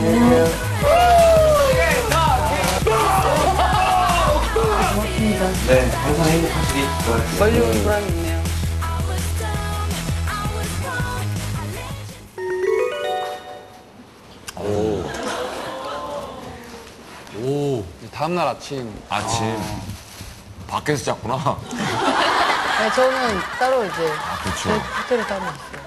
네, 항상 행복하시길 바랄게요. 멀리 온 보람이 있네요. 오. 다음날 아침. 밖에서 잤구나. 네, 저는 따로 이제 그렇죠. 호텔에 따로 있어요.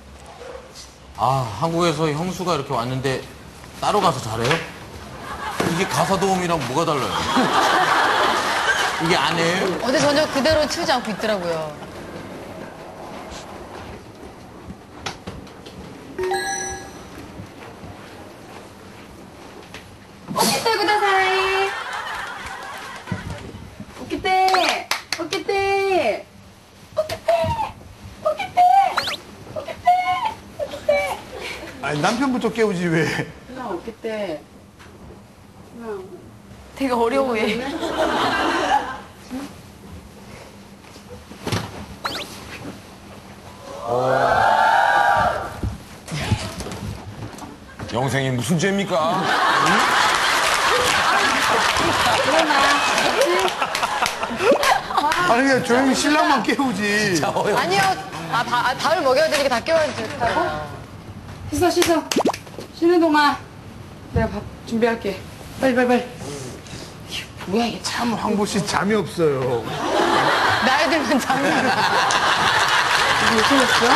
아, 한국에서 형수가 이렇게 왔는데 따로 가서 잘해요? 이게 가사도우미랑 뭐가 달라요? 이게 아내예요? 근데 전혀 그대로 치우지 않고 있더라고요. 오케이 구다사이. 오케이 오케이 아니 남편부터 깨우지 왜? 나 오케이. 되게 어려워해. 영생이 무슨 죄입니까? 아니 그냥 조용히 신랑만 깨우지. 아니요. 밥을 먹여야 되니까 다 깨워야 좋다고? 씻어. 쉬는 동안 내가 밥 준비할게. 빨리. 뭐야 이게 참. 참 황보 씨 잠이 없어요. 나이 들면 잠이 안 나. 왜 틀렸어?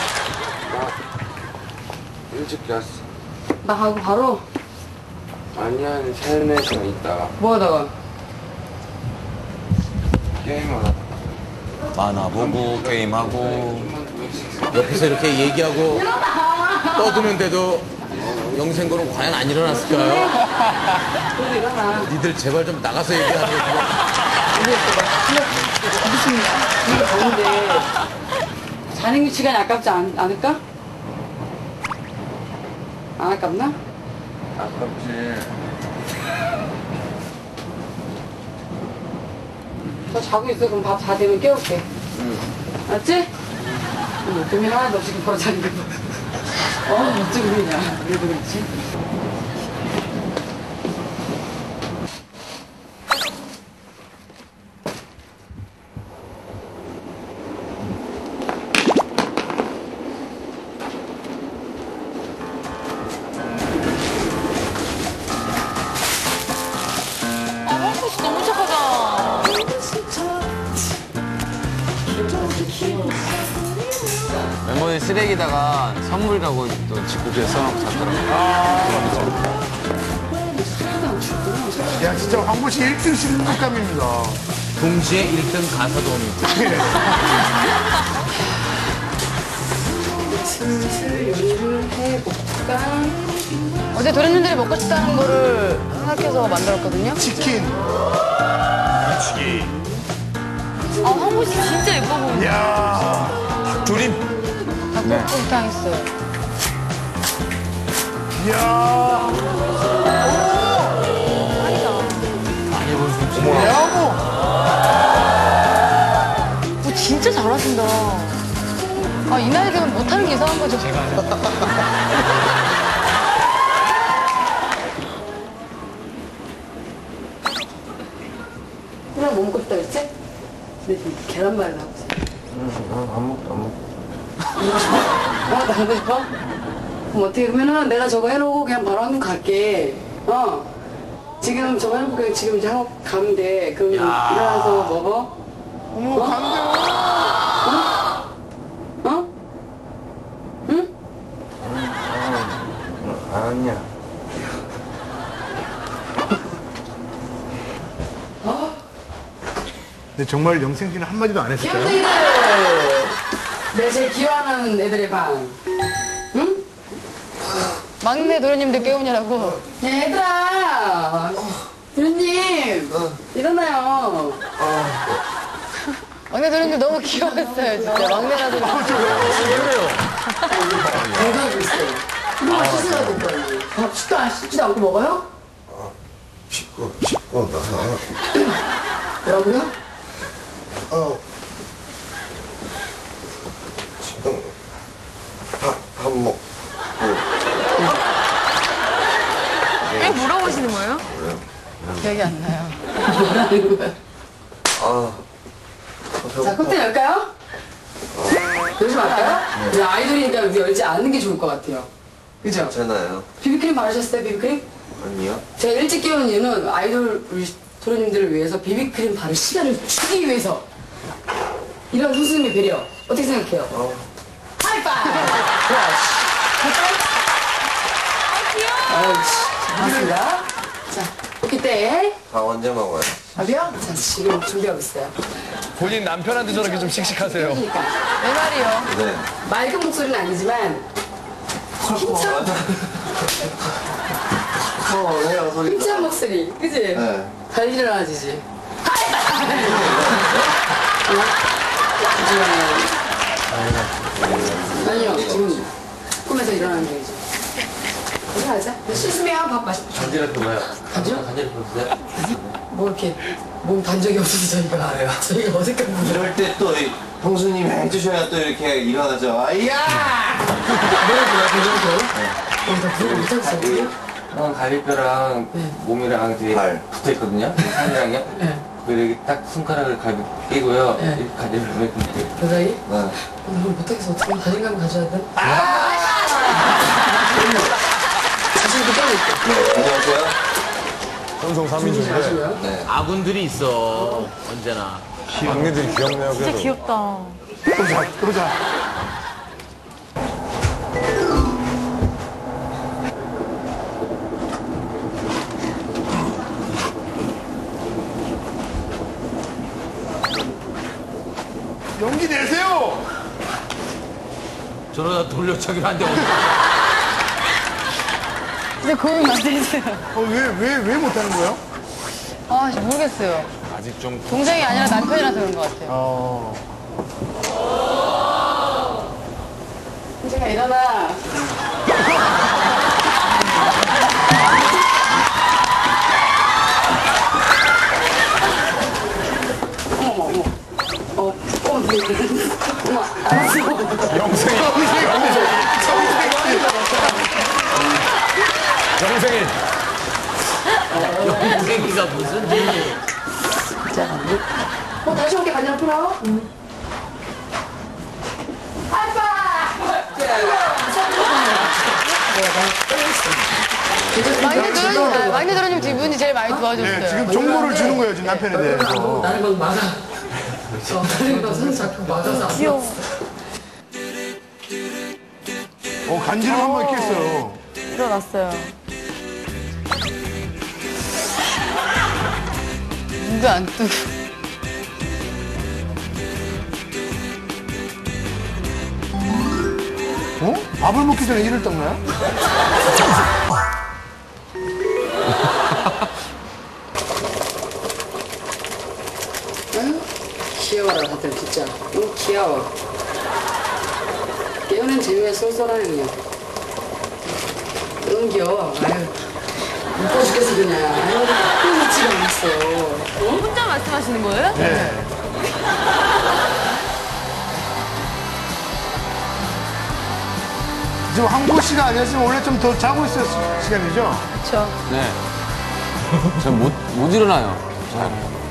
일찍 잤어. 나 가고 바로 아니야, 한 3-4시간 있다가 뭐 하다가? 게임하다. 만화 보고, 게임하고. 옆에서 이렇게 얘기하고 떠드는데도 영생고는 과연 안 일어났을까요? 그래도 일어나. 니들 제발 좀 나가서 얘기하는 거. 이게 좋은데 자는 시간이 아깝지 않을까? 안 아깝나? 아깝지. 저 자고 있어. 그럼 밥 다 되면 깨울게. 응. 알았지? 고민 하나도 없이 바로 자니까. 어찌 고민이야. 그래도 그렇지. 황보 씨 너무 착하다. 멤버들 쓰레기다가 선물이라고 또 집구비에 써놓고 잤더라고요. 야 진짜 황보 씨 1등 신부감입니다. 동시에 1등 가사도우미. 슬슬 요리를 해볼까? 어제 도련님들이 먹고 싶다는 거를 생각해서 만들었거든요. 치킨. 아, 황보 씨 진짜 예뻐 보인다. 이야. 조림. 닭볶음탕 했어요. 이야. 야뭐. 진짜 잘하신다. 아, 이 나이 되면 못하는 게 이상한 거죠. 그냥 뭐 먹고 싶다 그랬지? 근데 지금 계란말이 나오고 있어. 안 먹고. 나 가고 싶어? 그럼 어떻게 그러면은 내가 저거 해놓고 그냥 바로 한국 갈게. 지금 저거 해놓고 지금 이제 한국 가면 돼. 그럼 일어나서 먹어. 어머 간대요. 응? 아니야. 근데 정말 영생 씨는 한마디도 안 했을까요? 귀염둥이들! 내가 제일 귀여워하는 애들의 방. 응? 막내 도련님들 깨우느라고. 얘들아! 도련님! 일어나요. 막내 도련님 너무 귀여웠어요, 진짜. 막내라도. 대답을 있어요. 이거 씻어야 될 거 아니에요. 밥 씻지도 않고 먹어요? 씻고 나서 뭐라고요? 지금 밥 먹고 기억이 안 나요. 뭐라는 거야? 아. 자, 커튼 열까요? 열지 말까요? 우리 아이돌이니까 우리 열지 않는 게 좋을 것 같아요. 그죠? 괜찮아요. 비비크림 바르셨어요, 비비크림? 아니요. 제가 일찍 깨운 이유는 아이돌 우리 도련님들을 위해서 비비크림 바를 시간을 주기 위해서. 이런 선생님의 배려. 어떻게 생각해요? 하이파이브! 반갑습니다. 자, 그때 다 언제 먹어요? 밥이요? 자, 지금 준비하고 있어요. 본인 남편한테 저렇게 좀 씩씩하세요. 그러니까 내 말이요. 네. 맑은 목소리는 아니지만 힘찬, 해요, 소리. 힘찬 목소리, 그지? 네. 잘 일어나지지. 아니요, 지금 꿈에서 일어나는 중이지. 일어나자. 씻으면 밥 맛있. 간지럽 그거요. 간지러? 간지럽 그거요? 뭐 이렇게 몸 단적이 없어서 저희가 저희가 어색한 분들. 이럴 때 또 형수님이 해주셔야 또 이렇게 일어나죠. 아이야! 뭐라고요, 괜찮아요? 나 부르고 못하겠어요. 갈비뼈랑 몸이랑 되게 발. 붙어 있거든요. 살이랑요. 네. 그리고 이렇게 딱 손가락을 갈비 끼고요. 네. 이렇게 간지럽 이렇게. 그 사이? 네. 뭘 못하겠어. 어떻게 하면 자신감 가져야 돼? 자신 있게 떠올릴게. 네. 안녕하세요. 전송 3인조인데 아시고요? 네. 아군들이 있어. 언제나. 막내들이 귀엽네요. 진짜 그래도. 귀엽다. 그러자. 용기 내세요. 저러다 돌려차기를 한대 어떡해. 근데 고민 만들세요. 왜 못하는 거예요? 아, 저 모르겠어요. 아직 좀 동생이 아니라 남편이라서 그런 것 같아요. 제가 일어나. 어머, 알았어. 영생이. 영생이가 무슨 일이. 다시 올게, 반장 풀어. 막내 도련님 두 분이 제일 많이 도와줬어요. 네, 지금 정보를 주는 거예요, 지금 남편에 대해서. 나를 막 막아. 나를 막 손 잡고 막아서. 귀여워. 간지럼 한번 있겠어요. 일어났어요. 눈도 안 뜨고. 밥을 먹기 전에 이를 닦나요? 응? 귀여워라, 다들 진짜. 너무 귀여워. 깨우는 재미가 쏠쏠하네, 그냥. 너무 귀여워. 아유, 이뻐 죽겠어, 그냥. 아유, 흥미치가 않았어. 혼자 말씀하시는 거예요? 네. 지금 황보 씨가 아니었으면 원래 좀 더 자고 있었을 시간이죠? 그렇죠. 네. 전 못 일어나요. 잘.